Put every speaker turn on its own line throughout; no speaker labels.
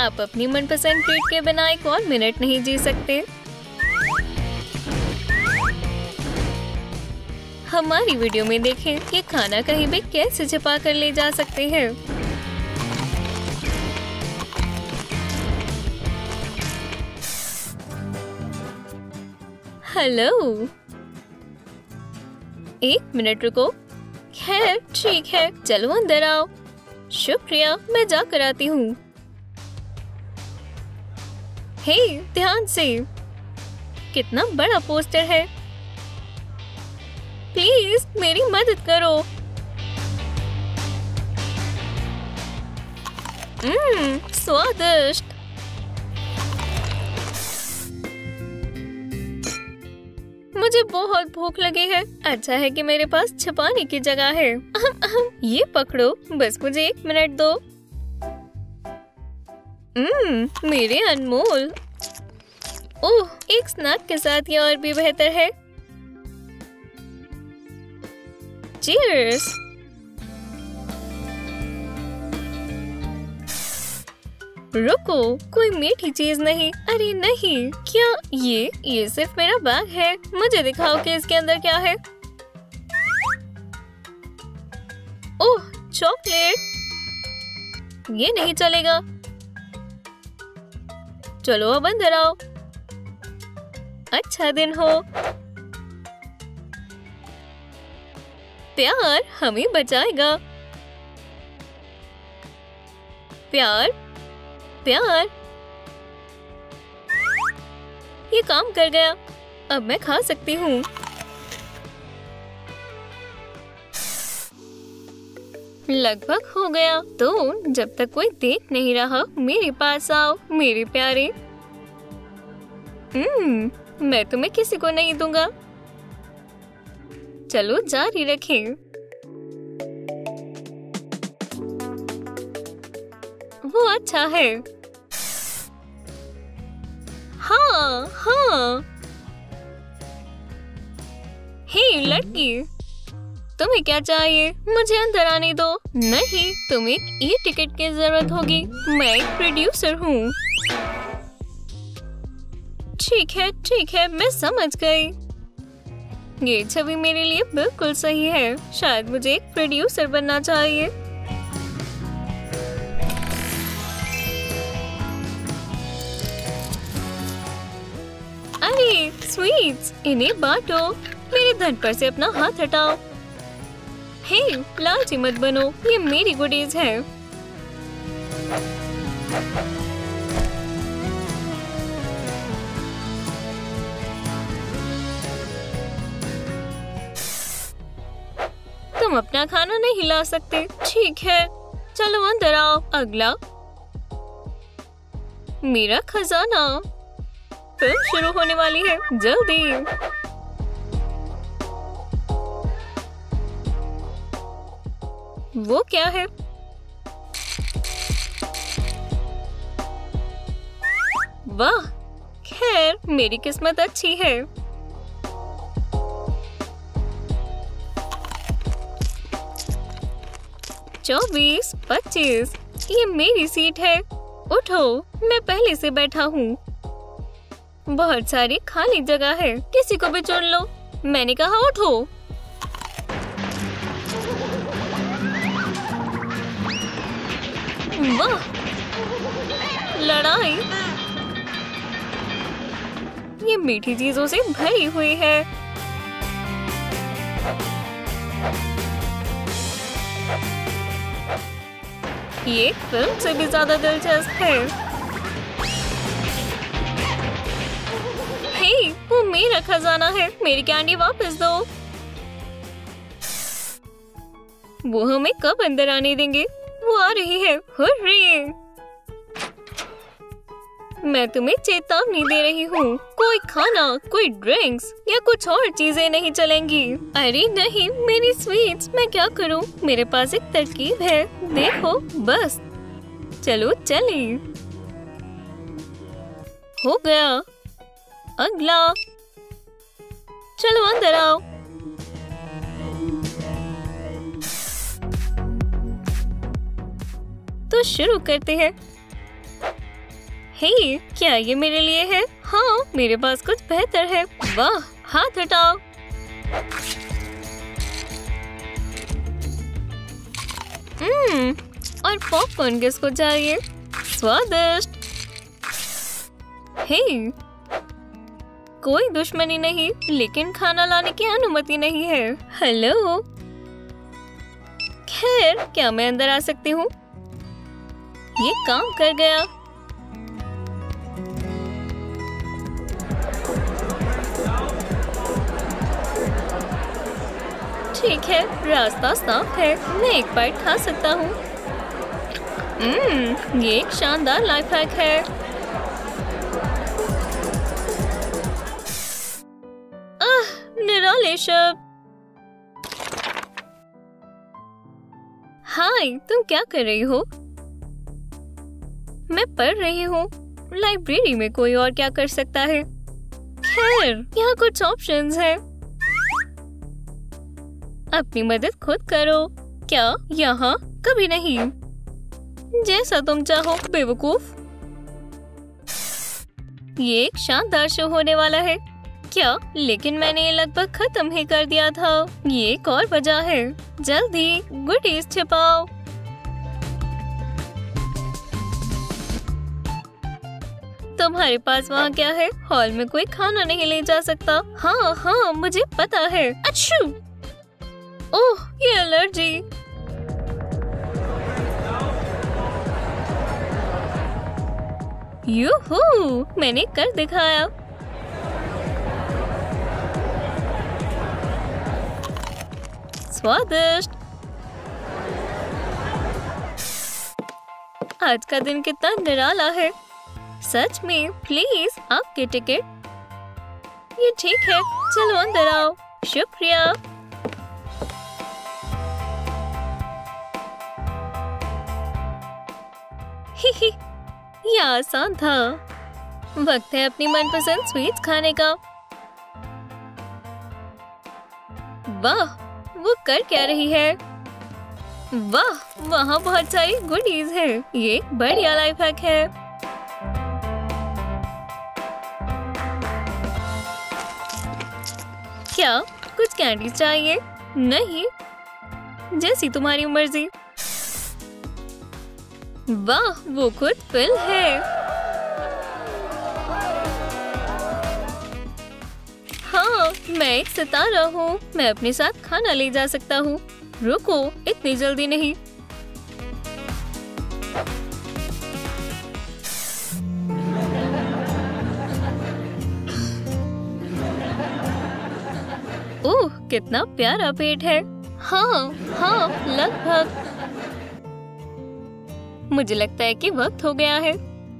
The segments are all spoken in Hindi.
आप अपनी मनपसंद ट्रीट के बिना एक और मिनट नहीं जी सकते। हमारी वीडियो में देखें कि खाना कहीं भी कैसे छिपा कर ले जा सकते हैं। हेलो, एक मिनट रुको। खैर ठीक है, चलो अंदर आओ। शुक्रिया, मैं जाकर आती हूँ। हे, ध्यान से, कितना बड़ा पोस्टर है। प्लीज मेरी मदद करो। स्वादिष्ट। मुझे बहुत भूख लगी है। अच्छा है कि मेरे पास छिपाने की जगह है। ये पकड़ो, बस मुझे 1 मिनट दो। मेरे अनमोल। ओह, एक स्नैक के साथ ये और भी बेहतर है। चीयर्स। रुको, कोई मीठी चीज नहीं। अरे नहीं, क्या ये सिर्फ मेरा बैग है। मुझे दिखाओ कि इसके अंदर क्या है। Oh, chocolate. ये नहीं चलेगा। चलो अब अंदर आओ। अच्छा दिन हो। प्यार हमें बचाएगा। प्यार, प्यार। ये काम कर गया। अब मैं खा सकती हूँ। लगभग हो गया। तो जब तक कोई देख नहीं रहा, मेरे पास आओ मेरे प्यारे। मैं तुम्हें किसी को नहीं दूंगा। चलो जारी रखें। वो अच्छा है। हाँ हाँ। हे लड़की, तुम्हें क्या चाहिए? मुझे अंदर आने दो। नहीं, तुम्हें एक ई-टिकट की जरूरत होगी। मैं एक प्रोड्यूसर हूँ। ठीक है, मैं समझ गई। ये छवि मेरे लिए बिल्कुल सही है। शायद मुझे एक प्रोड्यूसर बनना चाहिए। अरे स्वीट्स, इन्हें बांटो। मेरे धन पर से अपना हाथ हटाओ। हे, लालची मत बनो, ये मेरी गुडीज है। तुम अपना खाना नहीं ला सकते। ठीक है, चलो अंदर आओ। अगला, मेरा खजाना। फिल्म शुरू होने वाली है, जल्दी। वो क्या है? वाह, खैर मेरी किस्मत अच्छी है। चौबीस, 25। ये मेरी सीट है। उठो, मैं पहले से बैठा हूँ। बहुत सारी खाली जगह है, किसी को भी चुन लो। मैंने कहा उठो। वाह, लड़ाई। ये मीठी चीजों से भरी हुई है। ये फिल्म से भी ज्यादा दिलचस्प है। हे, वो मेरा खजाना है। मेरी कैंडी वापस दो। वो हमें कब अंदर आने देंगे? वो आ रही है। हुर्रे! मैं तुम्हें चेतावनी दे रही हूँ। कोई खाना, कोई ड्रिंक्स या कुछ और चीजें नहीं चलेंगी। अरे नहीं, मेरी स्वीट्स, मैं क्या करूँ? मेरे पास एक तरकीब है, देखो बस। चलो चले। हो गया। अगला, चलो अंदर आओ। तो शुरू करते हैं। हे, क्या ये मेरे लिए है? हाँ, मेरे पास कुछ बेहतर है। वाह, हाथ हटाओ। और पॉपकॉर्न किसको चाहिए? स्वादिष्ट। हे, कोई दुश्मनी नहीं, लेकिन खाना लाने की अनुमति नहीं है। हेलो, खैर, क्या मैं अंदर आ सकती हूँ? ये काम कर गया। ठीक है, रास्ता साफ है। मैं एक बाइट खा सकता हूँ। ये एक शानदार लाइफ हैक है। निराले शब्द। हाय, तुम क्या कर रही हो? मैं पढ़ रही हूँ। लाइब्रेरी में कोई और क्या कर सकता है? खैर, यहाँ कुछ ऑप्शंस हैं। अपनी मदद खुद करो। क्या यहाँ? कभी नहीं। जैसा तुम चाहो, बेवकूफ। ये एक शानदार शो होने वाला है। क्या? लेकिन मैंने ये लगभग खत्म ही कर दिया था। ये एक और वजह है। जल्दी गुडीज छिपाओ। तुम्हारे पास वहाँ क्या है? हॉल में कोई खाना नहीं ले जा सकता। हाँ हाँ, मुझे पता है। अच्छू! ओह, ये एलर्जी। यूहू, मैंने कर दिखाया। स्वादिष्ट। आज का दिन कितना निराला है। सच में। प्लीज, आपके टिकट। ये ठीक है, चलो अंदर आओ। शुक्रिया। ही, ये आसान था। वक्त है अपनी मनपसंद स्वीट्स खाने का। वाह, वो कर क्या रही है? वाह, वहाँ बहुत सारी गुडीज हैं। ये बढ़िया लाइफ हैक है। क्या कुछ कैंडी चाहिए? नहीं, जैसी तुम्हारी मर्जी। वाह, वो खुद फिल है। हाँ, मैं एक सितारा हूँ। मैं अपने साथ खाना ले जा सकता हूँ। रुको, इतनी जल्दी नहीं। ओह, कितना प्यारा पेट है। हाँ हाँ, लगभग। मुझे लगता है कि वक्त हो गया है।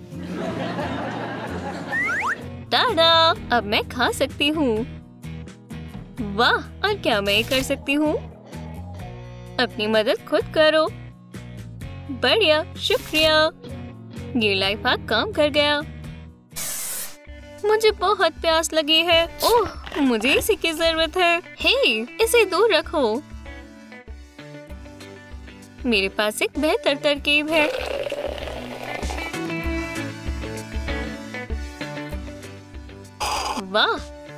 टाडा, अब मैं खा सकती हूँ। वाह, और क्या मैं कर सकती हूँ? अपनी मदद खुद करो। बढ़िया, शुक्रिया। ये लाइफ हैक काम कर गया। मुझे बहुत प्यास लगी है। ओह, मुझे इसी की जरूरत है। हे, इसे दूर रखो। मेरे पास एक बेहतर तरकीब है। वाह,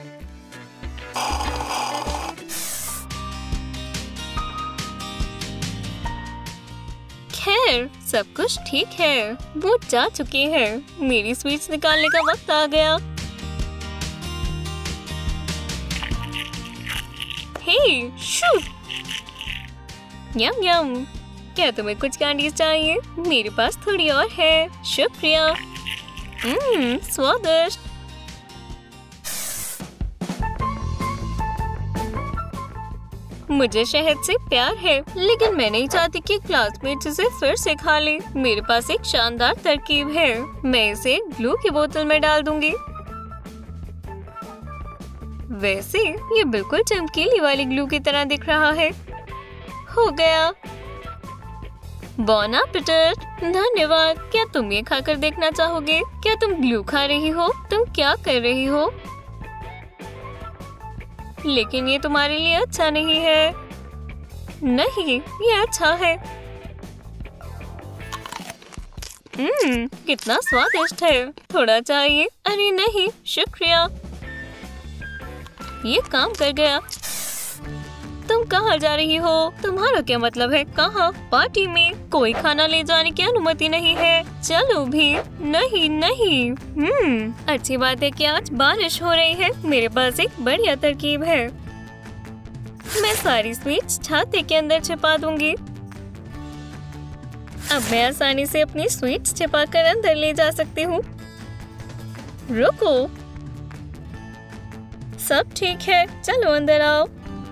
खैर, सब कुछ ठीक है। वो जा चुकी है। मेरी स्वीट्स निकालने का वक्त आ गया। हे, शू! यम यम। क्या तुम्हें कुछ कैंडीज चाहिए? मेरे पास थोड़ी और है। शुक्रिया। स्वादिष्ट। मुझे शहद से प्यार है, लेकिन मैं नहीं चाहती कि क्लासमेट्स इसे फिर से खा ले। मेरे पास एक शानदार तरकीब है। मैं इसे ग्लू की बोतल में डाल दूंगी। वैसे ये बिल्कुल चमकीली वाली ग्लू की तरह दिख रहा है। हो गया। बॉन एपेटाइट। धन्यवाद। क्या तुम ये खाकर देखना चाहोगे? क्या तुम ग्लू खा रही हो? तुम क्या कर रही हो? लेकिन ये तुम्हारे लिए अच्छा नहीं है। नहीं, ये अच्छा है। कितना स्वादिष्ट है। थोड़ा चाहिए। अरे नहीं, शुक्रिया। ये काम कर गया। तुम कहाँ जा रही हो? तुम्हारा क्या मतलब है? कहाँ? पार्टी में कोई खाना ले जाने की अनुमति नहीं है। चलो भी। नहीं नहीं। अच्छी बात है कि आज बारिश हो रही है। मेरे पास एक बढ़िया तरकीब है। मैं सारी स्वीट्स छाते के अंदर छिपा दूंगी। अब मैं आसानी से अपनी स्वीट्स छिपाकर अंदर ले जा सकती हूँ। रुको, सब ठीक है, चलो अंदर आओ।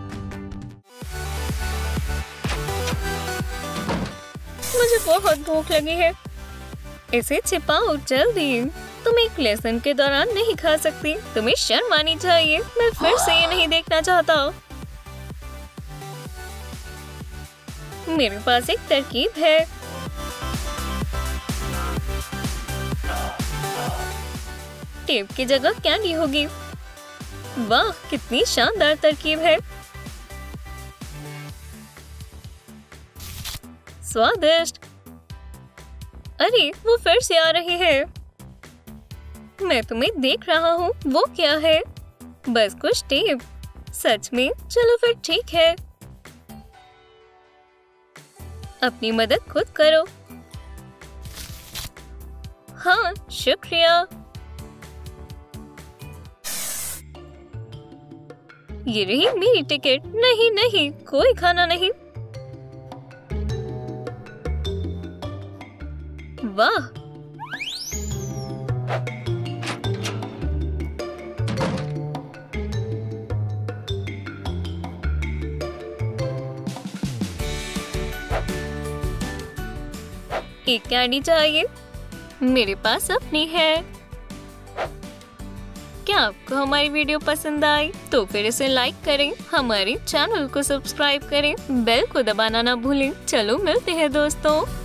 मुझे बहुत भूख लगी है। इसे छिपाओ जल्दी। तुम एक लेसन के दौरान नहीं खा सकती। तुम्हें शर्म आनी चाहिए। मैं फिर से ये नहीं देखना चाहता। मेरे पास एक तरकीब है। टेप की जगह कैंडी होगी। वाह, कितनी शानदार तरकीब है। स्वादिष्ट। अरे वो फिर से आ रही है। मैं तुम्हें देख रहा हूँ। वो क्या है? बस कुछ टेप। सच में? चलो फिर ठीक है। अपनी मदद खुद करो। हाँ, शुक्रिया। ये रही मेरी टिकट। नहीं नहीं, कोई खाना नहीं। वाह, एक कैंडी चाहिए। मेरे पास अपनी है। क्या आपको हमारी वीडियो पसंद आई? तो फिर इसे लाइक करें, हमारे चैनल को सब्सक्राइब करें, बेल को दबाना ना भूलें। चलो मिलते हैं दोस्तों।